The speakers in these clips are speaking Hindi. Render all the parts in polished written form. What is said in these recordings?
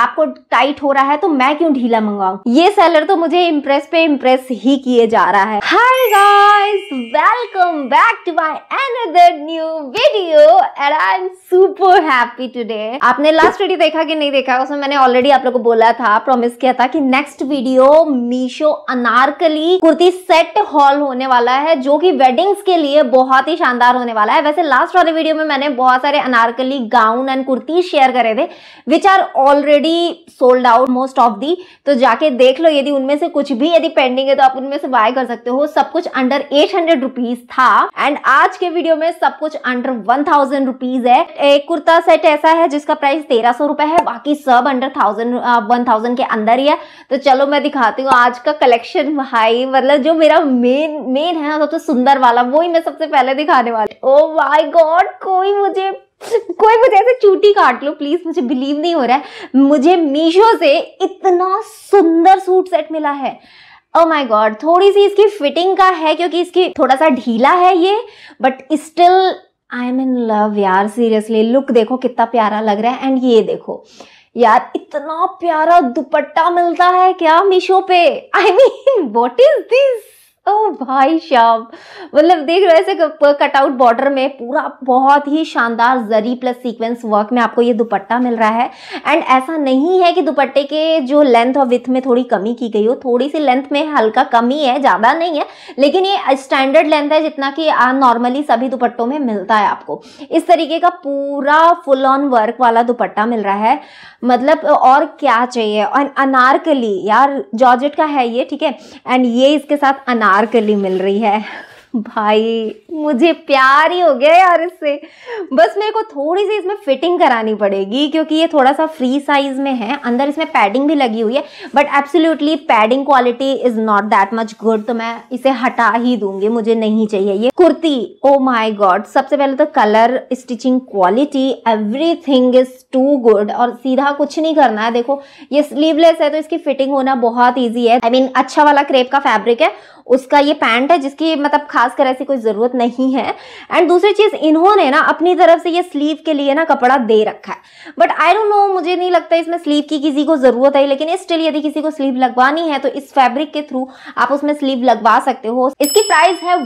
आपको टाइट हो रहा है तो मैं क्यों ढीला मंगवाऊं। ये सेलर तो मुझे इम्प्रेस पे इम्प्रेस ही किए जा रहा है। Hi guys, welcome back to my another new video and I am super happy today. आपने लास्ट वीडियो देखा कि नहीं देखा, उसमें मैंने ऑलरेडी आप लोगों को बोला था, प्रॉमिस किया था कि next video Meesho anarkali kurti set haul होने वाला है, जो कि वेडिंग्स के लिए बहुत ही शानदार होने वाला है। वैसे लास्ट वाले वीडियो में मैंने बहुत सारे anarkali gown and kurti share करे थे which are already sold out most of the, तो जाके देख लो। यदि उनमें से कुछ भी यदि पेंडिंग है तो आप उनमें से बाय कर सकते हो। सब कुछ अंडर 800 रुपीज था एंड आज के वीडियो में सब कुछ अंडर 1000 रुपीज है। एक कुर्ता सेट ऐसा है जिसका प्राइस 1300 रुपए है, बाकी सब अंडर 1000 के अंदर ही है। तो चलो मैं दिखाती हूँ आज का कलेक्शन। भाई मतलब जो मेरा मेन है ना, सबसे सुंदर वाला, वही मैं सबसे पहले दिखाने वाली। ओ माय गॉड, कोई मुझे ऐसे चूटी काट लो प्लीज, मुझे बिलीव नहीं हो रहा है मुझे मीशो से इतना सुंदर सूट सेट मिला है। ओ माय गॉड, थोड़ी सी इसकी फिटिंग का है क्योंकि इसकी थोड़ा सा ढीला है ये, but still I am in love यार। सीरियसली लुक देखो कितना प्यारा लग रहा है। एंड ये देखो यार, इतना प्यारा दुपट्टा मिलता है क्या मीशो पे। I mean what is this. ओ भाई साहब, मतलब देख रहे हो ऐसे कटआउट बॉर्डर में पूरा बहुत ही शानदार जरी प्लस सीक्वेंस वर्क में आपको ये दुपट्टा मिल रहा है। एंड ऐसा नहीं है कि दुपट्टे के जो लेंथ और विथ में थोड़ी कमी की गई हो, थोड़ी सी लेंथ में हल्का कमी है, ज्यादा नहीं है, लेकिन ये स्टैंडर्ड लेंथ है जितना कि नॉर्मली सभी दुपट्टों में मिलता है आपको। इस तरीके का पूरा फुल ऑन वर्क वाला दुपट्टा मिल रहा है, मतलब और क्या चाहिए। और अनारकली यार, जॉर्जेट का है ये, ठीक है। एंड ये इसके साथ अनारकली मिल रही है। भाई मुझे प्यार ही हो गया यार इससे। बस मेरे को थोड़ी सी इसमें फिटिंग करानी पड़ेगी क्योंकि ये थोड़ा सा फ्री साइज में है। अंदर इसमें पैडिंग भी लगी हुई है, but absolutely padding quality is not that much good, तो मैं इसे हटा ही दूंगी, मुझे नहीं चाहिए ये कुर्ती। ओ माय गॉड, सबसे पहले तो colour, stitching quality, everything is too good. और सीधा कुछ नहीं करना है। देखो ये स्लीवलेस है तो इसकी फिटिंग होना बहुत ईजी है। आई मीन अच्छा वाला क्रेप का फैब्रिक है, उसका ये पैंट है जिसकी मतलब खासकर ऐसी कोई जरूरत नहीं है। एंड दूसरी चीज, इन्होंने ना अपनी तरफ से ये स्लीव के लिए ना कपड़ा दे रखा है, बट आई डोंट नो, मुझे नहीं लगता इसमें स्लीव की किसी को जरूरत है। लेकिन स्टिल यदि किसी को स्लीव लगवानी है तो इस फैब्रिक के थ्रू आप उसमें स्लीव लगवा सकते हो। इसकी प्राइस है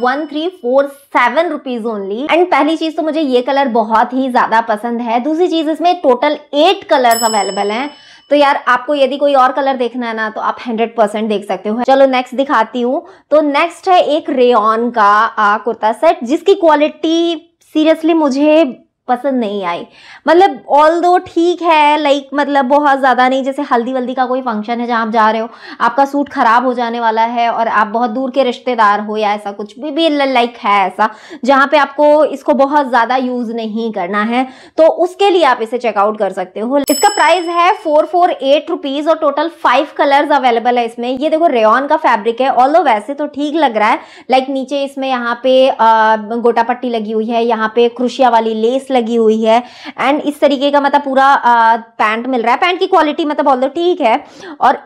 1347 रुपीज ओनली। एंड पहली चीज तो मुझे ये कलर बहुत ही ज्यादा पसंद है। दूसरी चीज, इसमें टोटल 8 कलर्स अवेलेबल हैं, तो यार आपको यदि कोई और कलर देखना है ना तो आप 100% देख सकते हो। चलो नेक्स्ट दिखाती हूँ। तो नेक्स्ट है एक रेयॉन का कुर्ता सेट जिसकी क्वालिटी सीरियसली मुझे पसंद नहीं आई। मतलब ऑल दो ठीक है, लाइक मतलब बहुत ज्यादा नहीं। जैसे हल्दी वल्दी का कोई फंक्शन है जहां आप जा रहे हो, आपका सूट खराब हो जाने वाला है और आप बहुत दूर के रिश्तेदार हो या ऐसा कुछ भी लाइक है ऐसा, जहां पे आपको इसको बहुत ज्यादा यूज नहीं करना है, तो उसके लिए आप इसे चेकआउट कर सकते हो। इसका प्राइस है 448 रुपीज और टोटल 5 कलर्स अवेलेबल है इसमें। ये देखो रेयॉन का फैब्रिक है, ऑल्दो वैसे तो ठीक लग रहा है। लाइक नीचे इसमें यहाँ पे गोटा पट्टी लगी हुई है, यहाँ पे क्रोशिया वाली लेस लगी हुई है। एंड इस तरीके का मतलब पूरा पैंट मिल रहा है। पैंट की क्वालिटी मतलब ऑल्दो ठीक है, और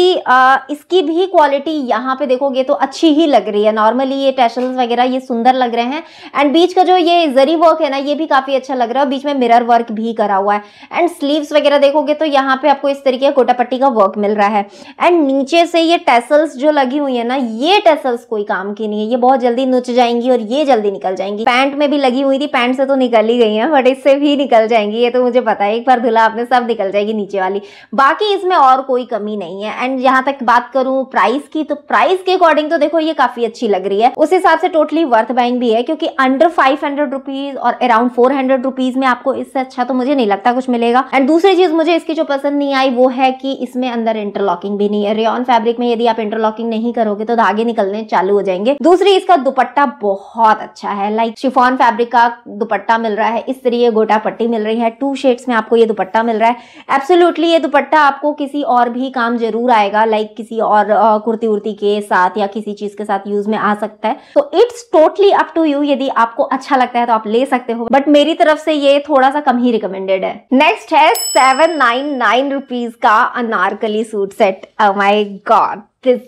इसकी भी क्वालिटी यहाँ पे देखोगे तो अच्छी ही लग रही है। नॉर्मली ये टैसल्स वगैरह ये सुंदर लग रहे हैं। एंड बीच का जो ये जरी वर्क है ना, ये भी काफी अच्छा लग रहा है, बीच में मिरर वर्क भी करा हुआ है। एंड स्लीव्स वगैरह देखोगे तो यहाँ पे आपको इस तरीके का गोटा पट्टी का वर्क मिल रहा है। एंड नीचे से ये टैसल्स जो लगी हुई है ना, ये टैसल्स कोई काम की नहीं है, ये बहुत जल्दी नुच जाएंगी और ये जल्दी निकल जाएंगी। पैंट में भी लगी हुई थी, पैंट से तो निकल ही गई है, बट इससे भी निकल जाएंगी, ये तो मुझे पता है। एक बार धुला आपने सब निकल जाएगी नीचे वाली, बाकी इसमें और कोई कमी नहीं है। एंड यहाँ तक बात करूं प्राइस की, तो प्राइस के अकॉर्डिंग तो देखो ये काफी अच्छी लग रही है, उस हिसाब से टोटली वर्थ बाइंग भी है, क्योंकि अंडर 500 रुपीज और अराउंड 400 रुपीज में आपको इससे अच्छा तो मुझे नहीं लगता कुछ मिलेगा। एंड दूसरी चीज मुझे इसकी जो पसंद नहीं आई वो है कि इसमें अंदर इंटरलॉकिंग भी नहीं है। रेयॉन फैब्रिक में यदि आप इंटरलॉकिंग नहीं करोगे तो धागे निकलने चालू हो जाएंगे। दूसरी, इसका दुपट्टा बहुत अच्छा है, लाइक शिफॉन फैब्रिक का दुपट्टा मिल रहा है, इस तरीके गोटा पट्टी मिल रही है, 2 शेड्स में आपको ये दुपट्टा मिल रहा है। एब्सोल्युटली ये दुपट्टा आपको किसी और भी काम जरूर आएगा, लाइक किसी और कुर्ती उर्ती के साथ या किसी चीज के साथ यूज में आ सकता है। तो it's totally up to you, यदि आपको अच्छा लगता है तो आप ले सकते हो, बट मेरी तरफ से ये थोड़ा सा कम ही रिकमेंडेड है। नेक्स्ट है 799 रुपीज का anarkali suit set. Oh my God, this is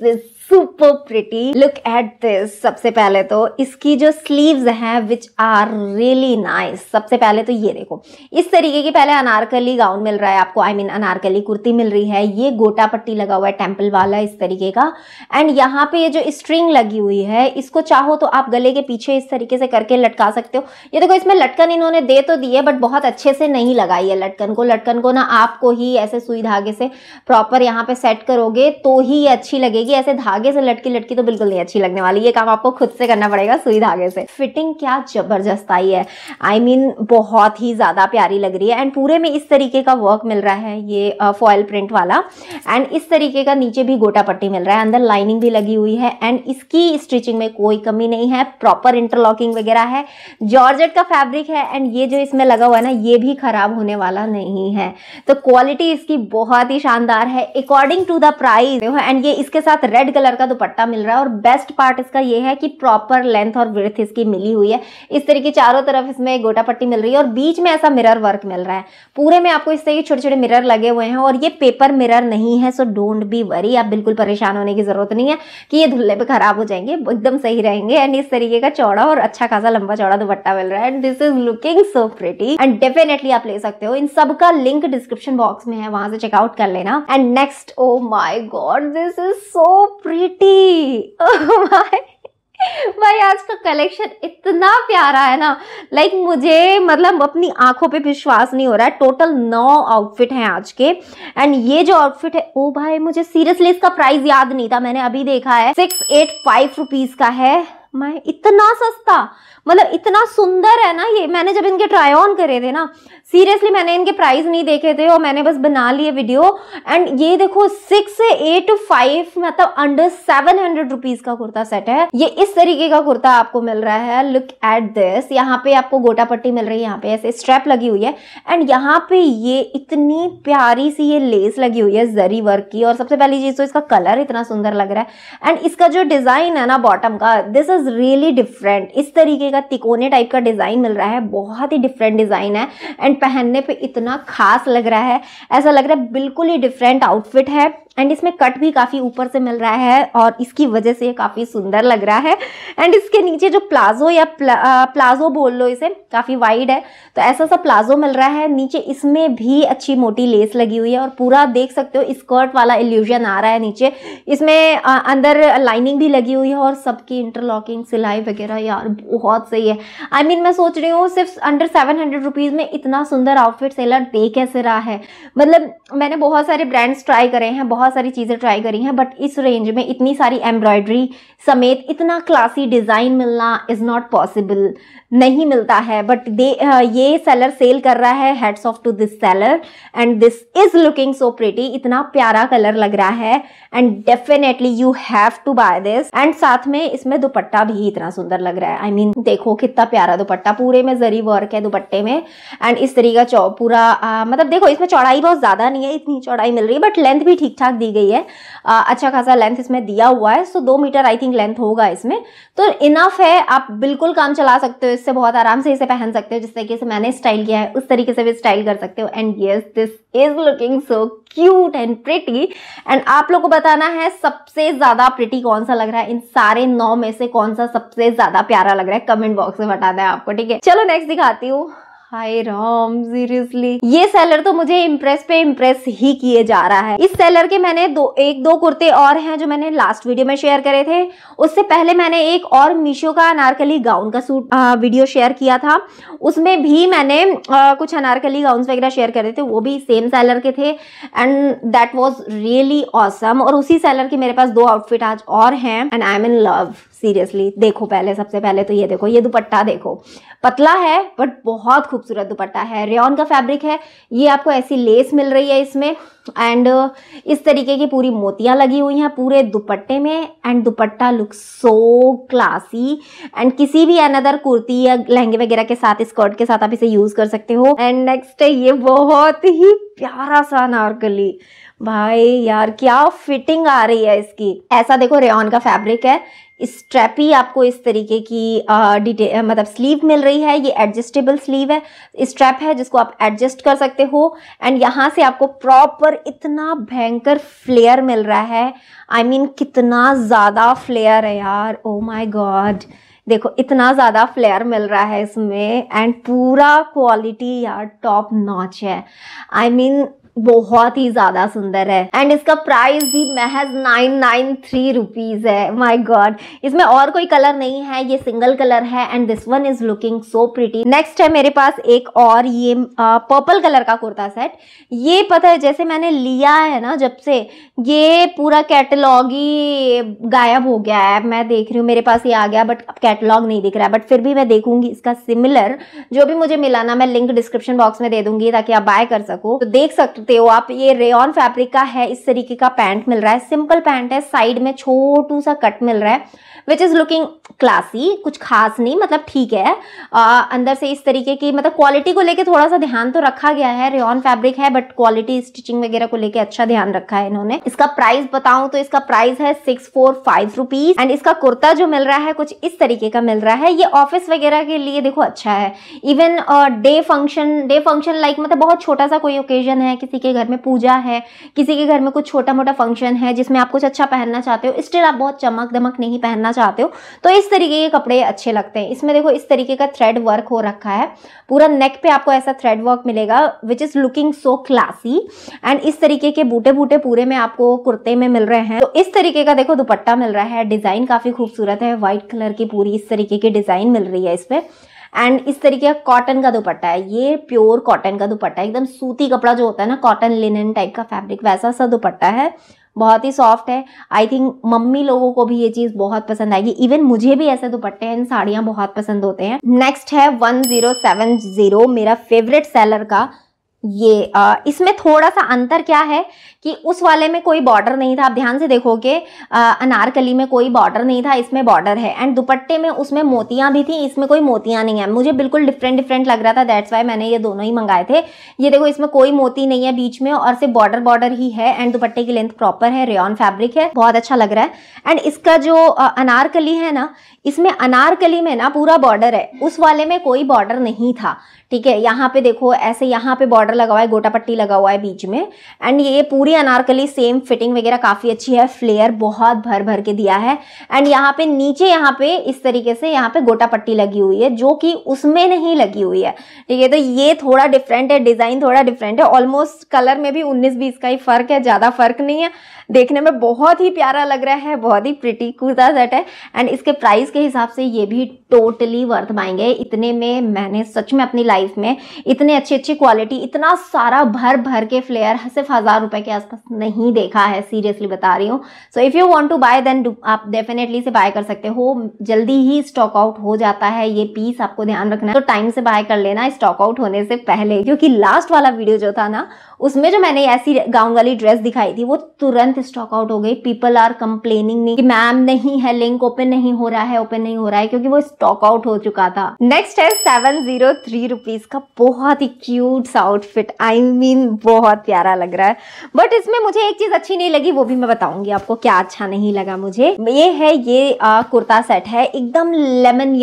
super pretty, look at this. सबसे पहले तो इसकी जो स्लीव्स हैं विच आर रियली नाइस। सबसे पहले तो ये देखो, इस तरीके की पहले अनारकली गाउन मिल रहा है आपको, आई मीन अनारकली कुर्ती मिल रही है। ये गोटा पट्टी लगा हुआ है टेम्पल वाला इस तरीके का, एंड यहाँ पे ये जो स्ट्रिंग लगी हुई है इसको चाहो तो आप गले के पीछे इस तरीके से करके लटका सकते हो। ये देखो, इसमें लटकन इन्होंने दे तो दी है बट बहुत अच्छे से नहीं लगाई है लटकन को ना आपको ही ऐसे सुई धागे से प्रॉपर यहाँ पे सेट करोगे तो ही ये अच्छी लगेगी। ऐसे धागे से लटकी तो बिल्कुल नहीं अच्छी लगने वाली। ये काम आपको खुद से करना पड़ेगा सुई धागे से। फिटिंग क्या जबरदस्त आई है, आई मीन बहुत ही ज्यादा प्यारी लग रही है। एंड पूरे में इस तरीके का वर्क मिल रहा है, ये फॉयल प्रिंट वाला, एंड इस तरीके का नीचे भी गोटा पट्टी मिल रहा है, अंदर लाइनिंग भी लगी हुई है, एंड इसकी स्टिचिंग में कोई कमी नहीं है, प्रॉपर इंटरलॉकिंग वगैरह है, जॉर्जेट का फैब्रिक है, एंड ये जो इसमें लगा हुआ है ना ये भी खराब होने वाला नहीं है। तो क्वालिटी इसकी बहुत ही शानदार है according to the price. And ये इसके साथ रेड कलर का दुपट्टा मिल रहा है, और बेस्ट पार्ट इसका ये है कि प्रॉपर लेंथ और विड्थ इसकी मिली हुई है। इस तरीके चारों तरफ इसमें गोटा पट्टी मिल रही है और बीच में ऐसा मिरर वर्क मिल रहा है। पूरे में आपको इस तरह के छोटे छोटे मिरर लगे हुए हैं, और ये पेपर मिरर नहीं है, सो डोंट बी वरी। आप बिल्कुल परेशान होने की जरूरत नहीं है कि ये धुल्ले पे खराब हो जाएंगे, एकदम सही रहेंगे। एंड इस तरीके का चौड़ा और अच्छा खासा लंबा चौड़ा दुपट्टा मिल रहा है, and this is looking so pretty, and definitely आप ले सकते हो। इन सब का लिंक डिस्क्रिप्शन बॉक्स में है, वहां से चेकआउट कर लेना। And next, oh my God, this is so pretty. भाई आज का कलेक्शन इतना प्यारा है ना, लाइक मुझे मतलब अपनी आंखों पे विश्वास नहीं हो रहा है। टोटल 9 आउटफिट हैं आज के, एंड ये जो आउटफिट है, ओ भाई मुझे सीरियसली इसका प्राइस याद नहीं था, मैंने अभी देखा है 685 रुपीज का है। मैं इतना सस्ता, मतलब इतना सुंदर है ना ये। मैंने जब इनके ट्राई ऑन करे थे ना, सीरियसली मैंने इनके प्राइस नहीं देखे थे और मैंने बस बना लिए वीडियो। एंड ये देखो 685 मतलब अंडर 700 रुपीज का कुर्ता सेट है। ये इस तरीके का कुर्ता आपको मिल रहा है, लुक एट दिस। यहाँ पे आपको गोटा पट्टी मिल रही है, यहाँ पे ऐसे स्ट्रैप लगी हुई है, एंड यहाँ पे ये इतनी प्यारी सी ये लेस लगी हुई है जरी वर्क की। और सबसे पहली चीज तो इसका कलर इतना सुंदर लग रहा है, एंड इसका जो डिजाइन है ना बॉटम का, दिस इज रियली डिफरेंट। इस तरीके का तिकोने टाइप का डिजाइन मिल रहा है, बहुत ही डिफरेंट डिजाइन है, एंड पहनने पे इतना खास लग रहा है, ऐसा लग रहा है बिल्कुल ही डिफरेंट आउटफिट है। एंड इसमें कट भी काफी ऊपर से मिल रहा है और इसकी वजह से ये काफी सुंदर लग रहा है। एंड इसके नीचे जो प्लाजो या प्लाजो बोल लो इसे, काफी वाइड है, तो ऐसा सा प्लाजो मिल रहा है। नीचे इसमें भी अच्छी मोटी लेस लगी हुई है, और पूरा देख सकते हो स्कर्ट वाला इल्यूजन आ रहा है नीचे। इसमें अंदर लाइनिंग भी लगी हुई है, और सबकी इंटरलॉकिंग सिलाई वगैरह यार बहुत सही है। आई मीन मैं सोच रही हूँ सिर्फ अंडर 700 रुपीज में इतना सुंदर आउटफिट सेलर दे कैसे रहा है। मतलब मैंने बहुत सारे ब्रांड्स ट्राई करे हैं, बहुत सारी चीजें ट्राई करी हैं, बट इस रेंज में इतनी सारी एम्ब्रॉयडरी समेत इतना क्लासी डिजाइन मिलना इज नॉट पॉसिबल, नहीं मिलता है। बट ये सेलर सेल कर रहा है, hats off to this seller, and this is looking so pretty. इतना प्यारा कलर लग रहा है, and definitely you have to buy this. And साथ में इसमें दुपट्टा भी इतना सुंदर लग रहा है। आई मीन देखो कितना प्यारा दुपट्टा, पूरे में जरी वर्क है दुपट्टे में, एंड इस तरीका पूरा मतलब देखो इसमें चौड़ाई बहुत ज्यादा नहीं है, इतनी चौड़ाई मिल रही है, बट लेंथ भी ठीक ठाक दी गई है। अच्छा खासा लेंथ इसमें दिया हुआ है, so 2 metre I think length होगा इसमें, तो इनफ है। आप बिल्कुल काम चला सकते हो इससे, बहुत आराम से इसे पहन सकते हो। जिस तरीके से मैंने स्टाइल किया है उस तरीके से भी स्टाइल कर सकते हो। And yes, this is looking so cute and pretty. And आप लोग को बताना है सबसे ज्यादा प्रिटी कौन सा लग रहा है, इन सारे 9 में से कौन सा सबसे ज्यादा प्यारा लग रहा है, कमेंट बॉक्स में बताना है आपको, ठीक है। चलो नेक्स्ट दिखाती हूँ। हाय राम, सीरियसली ये सेलर तो मुझे इम्प्रेस पे इम्प्रेस ही किए जा रहा है। इस सेलर के मैंने एक दो कुर्ते और हैं जो मैंने लास्ट वीडियो में शेयर करे थे। उससे पहले मैंने एक और मीशो का अनारकली गाउन का सूट वीडियो शेयर किया था, उसमें भी मैंने कुछ अनारकली गाउन्स वगैरह शेयर करे थे, वो भी सेम सेलर के थे, and that was really awesome. और उसी सेलर के मेरे पास 2 आउटफिट आज और हैं, and I am in love seriously. देखो पहले, सबसे पहले तो ये देखो, ये दुपट्टा देखो, पतला है बट बहुत खूबसूरत दुपट्टा है, रेयॉन का फैब्रिक है। ये आपको ऐसी लेस मिल रही है इसमें, एंड इस तरीके की पूरी मोतियां लगी हुई हैं पूरे दुपट्टे में, and dupatta look so classy. And किसी भी अनदर कुर्ती या लहंगे वगैरह के साथ, स्कर्ट के साथ आप इसे यूज कर सकते हो। एंड नेक्स्ट है ये बहुत ही प्यारा सा अनारकली, भाई यार क्या फिटिंग आ रही है इसकी। ऐसा देखो रेयॉन का फैब्रिक है, स्ट्रैपी आपको इस तरीके की मतलब स्लीव मिल रही है। ये एडजस्टेबल स्लीव है, स्ट्रैप है जिसको आप एडजस्ट कर सकते हो, एंड यहाँ से आपको प्रॉपर और इतना भयंकर फ्लेयर मिल रहा है। I mean, कितना ज़्यादा फ्लेयर है यार, ओ माई गॉड। देखो इतना ज़्यादा फ्लेयर मिल रहा है इसमें एंड पूरा क्वालिटी यार टॉप नॉच है। I mean, बहुत ही ज्यादा सुंदर है एंड इसका प्राइस भी महज 993 रुपीज है। माय गॉड, इसमें और कोई कलर नहीं है, ये सिंगल कलर है and this one is looking so pretty. Next है मेरे पास एक और ये पर्पल कलर का कुर्ता सेट। ये पता है जैसे मैंने लिया है ना, जब से ये पूरा कैटलॉग ही गायब हो गया है। मैं देख रही हूँ मेरे पास ये आ गया बट अब कैटलॉग नहीं दिख रहा है, बट फिर भी मैं देखूंगी इसका सिमिलर जो भी मुझे मिला ना, मैं लिंक डिस्क्रिप्शन बॉक्स में दे दूंगी ताकि आप बाय कर सको। तो देख सकते हो आप, ये रेयॉन फैब्रिक का है। इस तरीके का पैंट मिल रहा है, सिंपल पैंट है, साइड में छोटू सा कट मिल रहा है विच इज लुकिंग क्लासी, कुछ खास नहीं, मतलब ठीक है। अंदर से इस तरीके की, मतलब क्वालिटी को लेके थोड़ा सा ध्यान तो रखा गया है। रेयॉन फैब्रिक है बट क्वालिटी स्टिचिंग वगैरह को लेके अच्छा ध्यान रखा है इन्होंने। इसका प्राइस बताऊं तो इसका प्राइस है 645 रुपीज एंड इसका कुर्ता जो मिल रहा है कुछ इस तरीके का मिल रहा है। ये ऑफिस वगैरह के लिए देखो अच्छा है, इवन डे फंक्शन लाइक, मतलब बहुत छोटा सा कोई ओकेजन है, किसी के घर में पूजा है, किसी के घर में कुछ छोटा मोटा फंक्शन है जिसमें आप कुछ अच्छा पहनना चाहते हो, स्टिल आप बहुत चमक दमक नहीं पहनना चाहते हो, तो इस तरीके के कपड़े अच्छे लगते हैं। इसमें देखो इस तरीके का थ्रेड वर्क हो रखा है, पूरा नेक पे आपको ऐसा थ्रेड वर्क मिलेगा which is looking so classy and इस तरीके के बूटे बूटे पूरे में आपको कुर्ते में मिल रहे हैं। तो इस तरीके का देखो दुपट्टा मिल रहा है, डिजाइन काफी खूबसूरत है, व्हाइट कलर की पूरी इस तरीके की डिजाइन मिल रही है इसपे एंड इस तरीके का कॉटन का दुपट्टा है। ये प्योर कॉटन का दुपट्टा है, एकदम सूती कपड़ा जो होता है ना, कॉटन लिनन टाइप का फैब्रिक, वैसा सा दुपट्टा है, बहुत ही सॉफ्ट है। आई थिंक मम्मी लोगों को भी ये चीज बहुत पसंद आएगी, इवन मुझे भी ऐसे दुपट्टे एंड साड़ियां बहुत पसंद होते हैं। नेक्स्ट है 1070, मेरा फेवरेट सेलर का। ये इसमें थोड़ा सा अंतर क्या है कि उस वाले में कोई बॉर्डर नहीं था, आप ध्यान से देखोगे अनारकली में कोई बॉर्डर नहीं था, इसमें बॉर्डर है एंड दुपट्टे में उसमें मोतियां भी थी, इसमें कोई मोतियां नहीं है। मुझे बिल्कुल डिफरेंट लग रहा था, दैट्स वाई मैंने ये दोनों ही मंगाए थे। ये देखो इसमें कोई मोती नहीं है बीच में और सिर्फ बॉर्डर ही है एंड दुपट्टे की लेंथ प्रॉपर है, रेयॉन फैब्रिक है, बहुत अच्छा लग रहा है। एंड इसका जो अनारकली है ना, इसमें अनारकली में ना पूरा बॉर्डर है, उस वाले में कोई बॉर्डर नहीं था, ठीक है। यहाँ पे देखो ऐसे यहाँ पे बॉर्डर लगा हुआ है, गोटा पट्टी लगा हुआ है बीच में एंड ये पूरी अनारकली सेम फिटिंग वगैरह काफी अच्छी है, फ्लेयर बहुत भर भर के दिया है एंड यहाँ पे नीचे यहाँ पे इस तरीके से यहाँ पे गोटा पट्टी लगी हुई है जो कि उसमें नहीं लगी हुई है, ठीक है। तो ये थोड़ा डिफरेंट है, डिजाइन थोड़ा डिफरेंट है, ऑलमोस्ट कलर में भी 19-20 का ही फर्क है, ज्यादा फर्क नहीं है। देखने में बहुत ही प्यारा लग रहा है, बहुत ही प्रिटी कुर्ता सेट है एंड इसके प्राइस के हिसाब से ये भी टोटली वर्थ बाइंग है। इतने में मैंने सच में अपनी लाइफ में इतने अच्छी क्वालिटी, इतना सारा भर भर के फ्लेयर सिर्फ 1000 रुपए के आसपास नहीं देखा है, सीरियसली बता रही हूँ। So if you want to buy then आप डेफिनेटली से बाय कर सकते हो, जल्दी ही स्टॉक आउट हो जाता है ये पीस, आपको ध्यान रखना है, तो टाइम से बाय कर लेना स्टॉक आउट होने से पहले, क्योंकि लास्ट वाला वीडियो जो था ना उसमें जो मैंने ऐसी गाउन वाली ड्रेस दिखाई थी वो तुरंत स्टॉक आउट हो गई। पीपल आर कंप्लेनिंग मी कि मैम नहीं है, लिंक ओपन नहीं हो रहा है, क्योंकि वो स्टॉक आउट हो चुका था। नेक्स्ट है 703 रुपीज का बहुत ही क्यूट सा आउटफिट, आई मीन बहुत प्यारा लग रहा है, बट इसमें मुझे एक चीज अच्छी नहीं लगी, वो भी मैं बताऊंगी आपको क्या अच्छा नहीं लगा मुझे। ये है ये कुर्ता सेट है, एकदम लेमन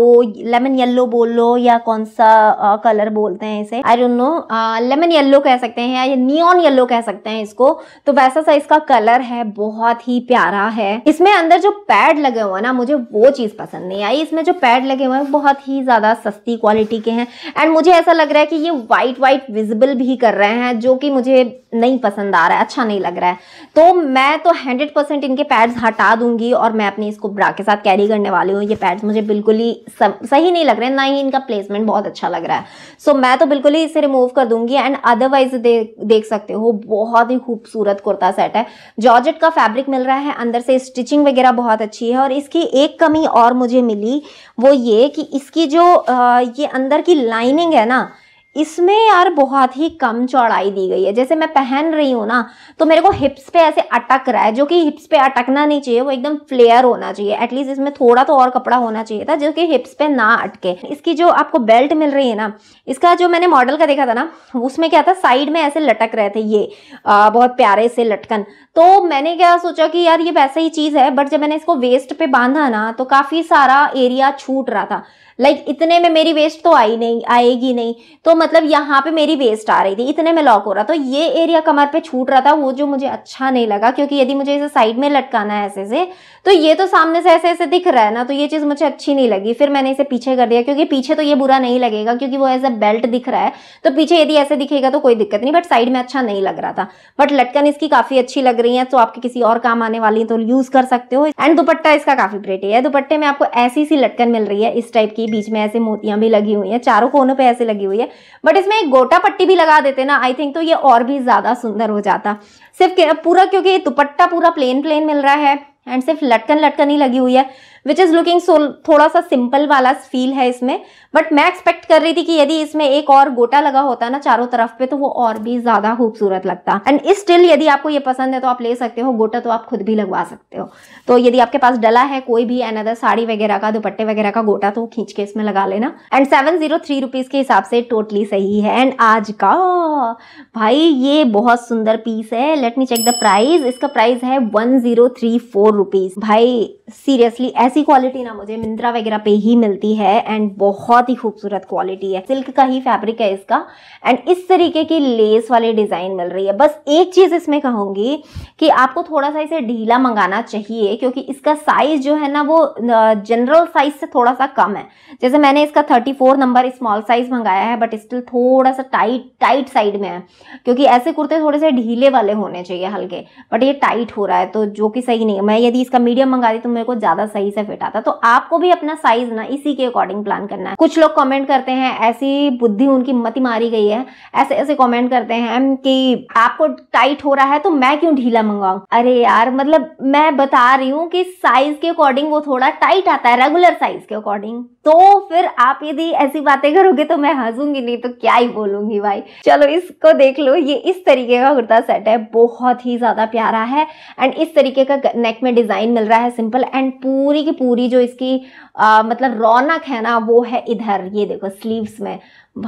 येलो बोल लो या कौन सा कलर बोलते हैं इसे, I don't know, lemon yellow कह सकते हैं या नियॉन येलो कह सकते हैं इसको, तो वैसा सा इसका कलर है, बहुत ही प्यारा है। इसमें अंदर जो पैड लगे हुए हैं ना, मुझे वो चीज पसंद नहीं आई। इसमें जो पैड लगे हुए हैं बहुत ही ज्यादा सस्ती क्वालिटी के हैं एंड मुझे ऐसा लग रहा है कि ये व्हाइट विजिबल भी कर रहे हैं, जो कि मुझे नहीं पसंद आ रहा है, अच्छा नहीं लग रहा है। तो मैं तो 100% इनके पैड्स हटा दूंगी और मैं अपनी इसको ब्रा के साथ कैरी करने वाली हूँ। ये पैड्स मुझे बिल्कुल ही सही नहीं लग रहे, ना ही इनका प्लेसमेंट बहुत अच्छा लग रहा है, सो मैं तो बिल्कुल ही इसे रिमूव कर दूंगी। एंड अदरवाइज देख सकते हो बहुत ही खूबसूरत कुर्ता सेट है, जॉर्जेट का फैब्रिक मिल रहा है, अंदर से स्टिचिंग वगैरह बहुत अच्छी है। और इसकी एक कमी और मुझे मिली, वो ये कि इसकी जो ये अंदर की लाइनिंग है ना, इसमें यार बहुत ही कम चौड़ाई दी गई है। जैसे मैं पहन रही हूँ ना, तो मेरे को हिप्स पे ऐसे अटक रहा है, जो कि हिप्स पे अटकना नहीं चाहिए, वो एकदम फ्लेयर होना चाहिए। एटलीस्ट इसमें थोड़ा तो और कपड़ा होना चाहिए था जो कि हिप्स पे ना अटके। इसकी जो आपको बेल्ट मिल रही है ना, इसका जो मैंने मॉडल का देखा था ना, उसमें क्या था, साइड में ऐसे लटक रहे थे ये बहुत प्यारे से लटकन। तो मैंने क्या सोचा कि यार ये वैसा ही चीज है, बट जब मैंने इसको वेस्ट पे बांधा ना, तो काफी सारा एरिया छूट रहा था। लाइक इतने में मेरी वेस्ट तो आएगी नहीं, तो मतलब यहाँ पे मेरी वेस्ट आ रही थी, इतने में लॉक हो रहा, तो ये एरिया कमर पे छूट रहा था, वो जो मुझे अच्छा नहीं लगा, क्योंकि यदि मुझे इसे साइड में लटकाना है ऐसे से, तो ये तो सामने से ऐसे ऐसे दिख रहा है ना, तो ये चीज मुझे अच्छी नहीं लगी। फिर मैंने इसे पीछे कर दिया, क्योंकि पीछे तो ये बुरा नहीं लगेगा क्योंकि वो ऐसा बेल्ट दिख रहा है, तो पीछे यदि ऐसे दिखेगा तो कोई दिक्कत नहीं, बट साइड में अच्छा नहीं लग रहा था। बट लटकन इसकी काफी अच्छी लग रही है, तो आपके किसी और काम आने वाली है तो यूज कर सकते हो। एंड दुपट्टा इसका काफी प्रेटी है, दुपट्टे में आपको ऐसी सी लटकन मिल रही है इस टाइप की, बीच में ऐसे मोतियां भी लगी हुई है, चारों कोनों पे ऐसे लगी हुई है, बट इसमें एक गोटा पट्टी भी लगा देते ना आई थिंक, तो ये और भी ज्यादा सुंदर हो जाता। सिर्फ पूरा, क्योंकि दुपट्टा पूरा प्लेन मिल रहा है एंड सिर्फ लटकन ही लगी हुई है, विच इज लुकिंग सो थोड़ा सा सिंपल वाला फील है इसमें। बट मैं एक्सपेक्ट कर रही थी कि यदि इसमें एक और गोटा लगा होता ना चारों तरफ पे, तो वो और भी ज्यादा खूबसूरत लगता। एंड स्टिल यदि आपको ये पसंद है तो आप ले सकते हो, गोटा तो आप खुद भी लगवा सकते हो। तो यदि आपके पास डला है कोई भी अनदर साड़ी वगैरह का, दुपट्टे वगैरह का गोटा, तो खींच के इसमें लगा लेना। एंड 703 रुपीज के हिसाब से टोटली सही है। एंड आज का भाई ये बहुत सुंदर पीस है, let me check the price. इसका प्राइस है 1034 रुपीज। भाई सीरियसली ऐसी क्वालिटी ना मुझे मिंत्रा वगैरह पे ही मिलती है, एंड बहुत ही खूबसूरत क्वालिटी है, सिल्क का ही फैब्रिक है इसका, एंड इस तरीके की लेस वाली डिजाइन मिल रही है। बस एक चीज इसमें कहूंगी कि आपको थोड़ा सा इसे ढीला मंगाना चाहिए, क्योंकि इसका साइज जो है ना वो जनरल साइज से थोड़ा सा कम है। जैसे मैंने इसका 34 नंबर स्मॉल साइज मंगाया है, बट स्टिल थोड़ा सा टाइट साइड में है, क्योंकि ऐसे कुर्ते थोड़े से ढीले वाले होने चाहिए हल्के, बट ये टाइट हो रहा है, तो जो कि सही नहीं है। मैं यदि इसका मीडियम मंगा दी तो मेरे को ज्यादा सही से फिट आता। तो आपको भी अपना साइज ना इसी के अकॉर्डिंग प्लान करना है। कुछ लोग कमेंट करते हैं, ऐसी बुद्धि उनकी मति मारी गई है, ऐसे कमेंट करते हैं कि आपको टाइट हो रहा है तो मैं क्यों ढीला मंगाऊं। अरे यार, मतलब मैं बता रही हूँ कि साइज के अकॉर्डिंग वो थोड़ा टाइट आता है, रेगुलर साइज के अकॉर्डिंग। तो फिर आप यदि ऐसी बातें करोगे तो मैं हंसूंगी नहीं तो क्या ही बोलूंगी भाई। चलो इसको देख लो, ये इस तरीके का कुर्ता सेट है, बहुत ही ज्यादा प्यारा है, एंड इस तरीके का नेक में डिजाइन मिल रहा है सिंपल, एंड पूरी की पूरी जो इसकी मतलब रौनक है ना वो है इधर, ये देखो स्लीव्स में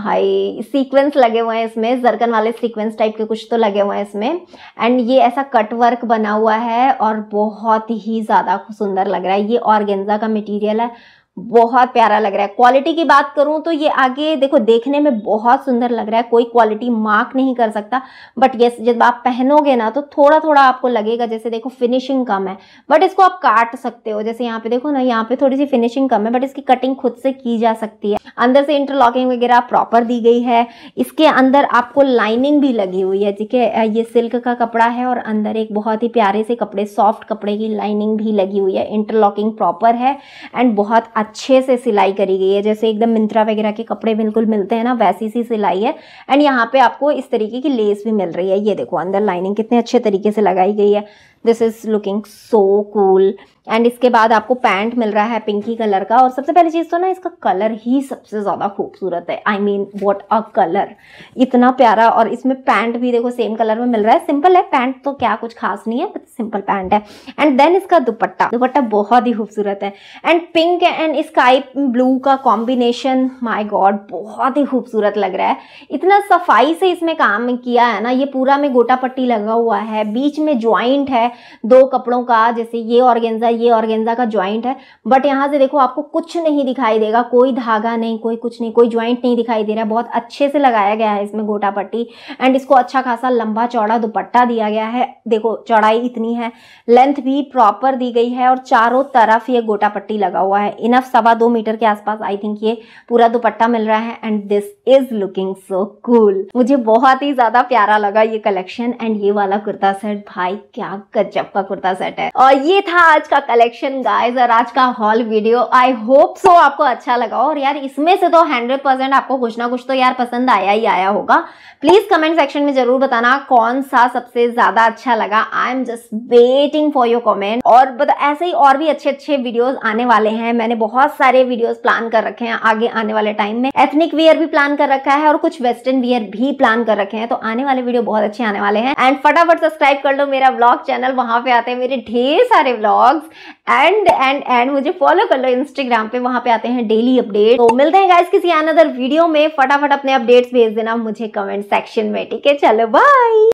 भाई सीक्वेंस लगे हुए हैं, इसमें जरकन वाले सीक्वेंस टाइप के कुछ तो लगे हुए हैं इसमें, एंड ये ऐसा कट वर्क बना हुआ है और बहुत ही ज्यादा सुंदर लग रहा है। ये ऑर्गेन्जा का मटेरियल है, बहुत प्यारा लग रहा है। क्वालिटी की बात करूं तो ये आगे देखो देखने में बहुत सुंदर लग रहा है, कोई क्वालिटी मार्क नहीं कर सकता, बट यस जब आप पहनोगे ना तो थोड़ा थोड़ा आपको लगेगा, जैसे देखो फिनिशिंग कम है, बट इसको आप काट सकते हो। जैसे यहाँ पे देखो ना, यहाँ पे थोड़ी सी फिनिशिंग कम है, बट इसकी कटिंग खुद से की जा सकती है। अंदर से इंटरलॉकिंग वगैरह प्रॉपर दी गई है। इसके अंदर आपको लाइनिंग भी लगी हुई है, ठीक है, ये सिल्क का कपड़ा है और अंदर एक बहुत ही प्यारे से कपड़े सॉफ्ट कपड़े की लाइनिंग भी लगी हुई है। इंटरलॉकिंग प्रॉपर है एंड बहुत अच्छे से सिलाई करी गई है, जैसे एकदम मिंत्रा वगैरह के कपड़े बिल्कुल मिलते हैं ना वैसी सी सिलाई है। एंड यहाँ पे आपको इस तरीके की लेस भी मिल रही है, ये देखो अंदर लाइनिंग कितने अच्छे तरीके से लगाई गई है। This is looking so cool. And इसके बाद आपको पैंट मिल रहा है पिंकी कलर का, और सबसे पहली चीज तो ना इसका कलर ही सबसे ज्यादा खूबसूरत है। I mean what a colour, इतना प्यारा। और इसमें पैंट भी देखो सेम कलर में मिल रहा है, सिंपल है पैंट तो क्या कुछ खास नहीं है, बट सिंपल पैंट है। एंड देन इसका दुपट्टा बहुत ही खूबसूरत है, and pink and sky blue का कॉम्बिनेशन, माय गॉड बहुत ही खूबसूरत लग रहा है। इतना सफाई से इसमें काम किया है ना, ये पूरा में गोटा पट्टी लगा हुआ है, बीच में ज्वाइंट है दो कपड़ों का, जैसे ये ऑर्गेन्जा का ज्वाइंट है, बट यहाँ से देखो आपको कुछ नहीं दिखाई देगा, कोई धागा नहीं, कोई कुछ नहीं, कोई ज्वाइंट नहीं दिखाई दे रहा है। बहुत अच्छे से लगाया गया है इसमें गोटा पट्टी, एंड इसको अच्छा खासा लंबा चौड़ा दुपट्टा दिया गया है। देखो चौड़ाई इतनी है, लेंथ भी प्रॉपर दी गई है, और चारों तरफ ये गोटा पट्टी लगा हुआ है। इनफ 2.25 मीटर के आसपास आई थिंक ये पूरा दुपट्टा मिल रहा है, and this is looking so cool. मुझे बहुत ही ज्यादा प्यारा लगा ये कलेक्शन, एंड ये वाला कुर्ता सेट भाई क्या गजब का कुर्ता सेट है। और ये था आज का कलेक्शन गाइस, और आज का haul video. I hope so आपको अच्छा लगा, और यार इसमें से तो 100% आपको कुछ ना कुछ तो यार पसंद आया ही आया होगा। प्लीज कमेंट सेक्शन में जरूर बताना कौन सा सबसे ज्यादा अच्छा लगा। I am just waiting for your comment. और ऐसे ही और भी अच्छे अच्छे वीडियोस आने वाले हैं, मैंने बहुत सारे वीडियोस प्लान कर रखे हैं आगे आने वाले टाइम में। एथनिक वियर भी प्लान कर रखा है और कुछ वेस्टर्न वियर भी प्लान कर रखे हैं, तो आने वाले वीडियो बहुत अच्छे आने वाले हैं। एंड फटाफट सब्सक्राइब कर लो मेरा व्लॉग चैनल, वहां पे आते हैं मेरे ढेर सारे व्लॉग्स। एंड मुझे फॉलो कर लो इंस्टाग्राम पे, वहां पे आते हैं डेली अपडेट। तो मिलते हैं गाइस किसी अनदर वीडियो में। फटाफट अपने अपडेट्स भेज देना मुझे कमेंट सेक्शन में, ठीक है। चलो बाय।